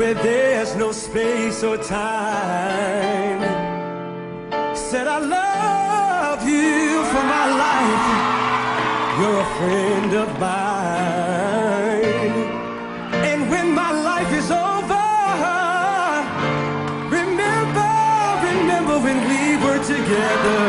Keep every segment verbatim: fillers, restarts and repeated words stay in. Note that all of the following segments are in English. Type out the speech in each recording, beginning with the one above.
where there's no space or time. Said I love you for my life. You're a friend of mine. And when my life is over, remember, remember when we were together.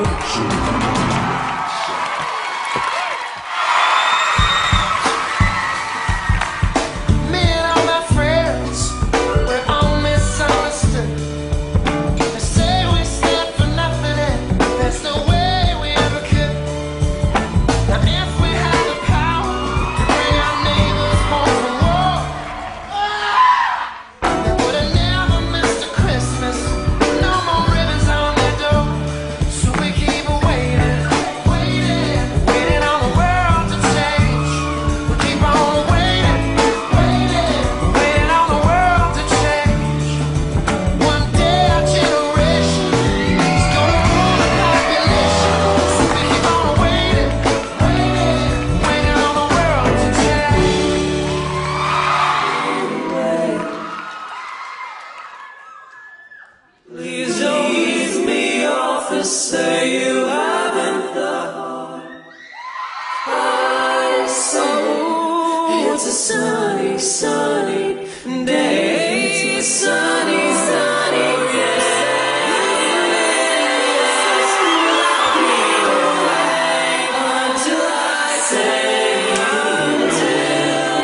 Please don't leave me off and say you haven't the heart. I saw it's a sunny, sunny day, sunny, sunny day. Lock me away until I say until.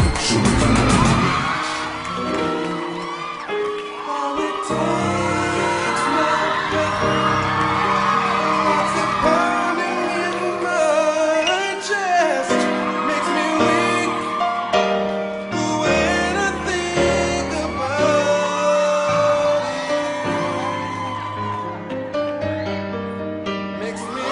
All it takes. What's it burning in my chest? Makes me weak when I think about it. Makes me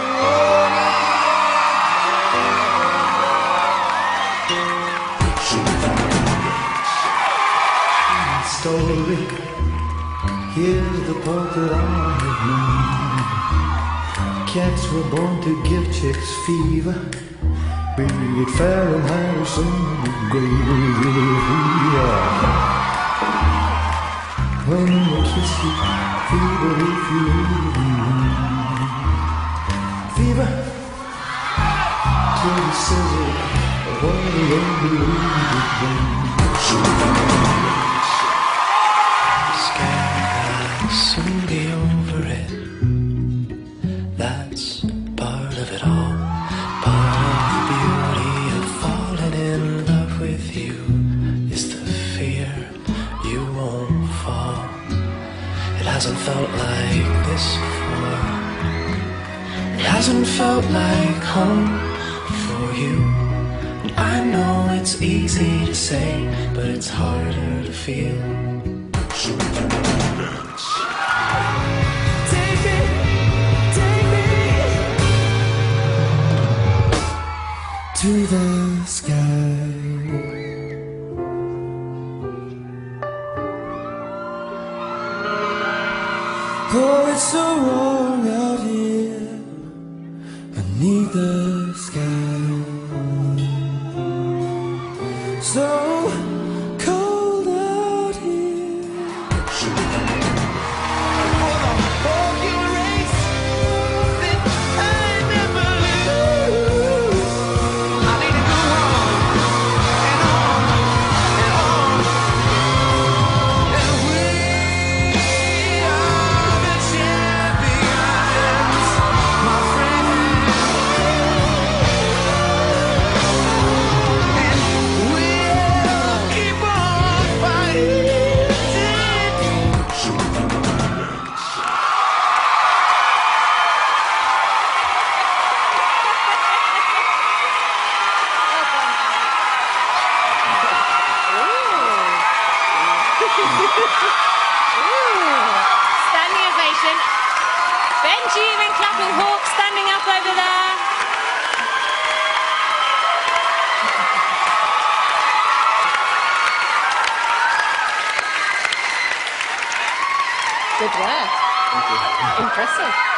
worry. Story. Here's the part that I have known. Cats were born to give chicks fever, be it Fahrenheit or centigrade. When you kiss you, fever if you fever till the sizzle of what the unbelievable. Soon be over it. That's part of it all. Part of the beauty of falling in love with you is the fear you won't fall. It hasn't felt like this before. It hasn't felt like home for you. I know it's easy to say, but it's harder to feel. Take me, take me to the sky. Oh, it's so warm out here beneath the sky. So cold out here. Standing ovation. Benjamin Clapping Hawk standing up over there. Good work. Thank you. Impressive.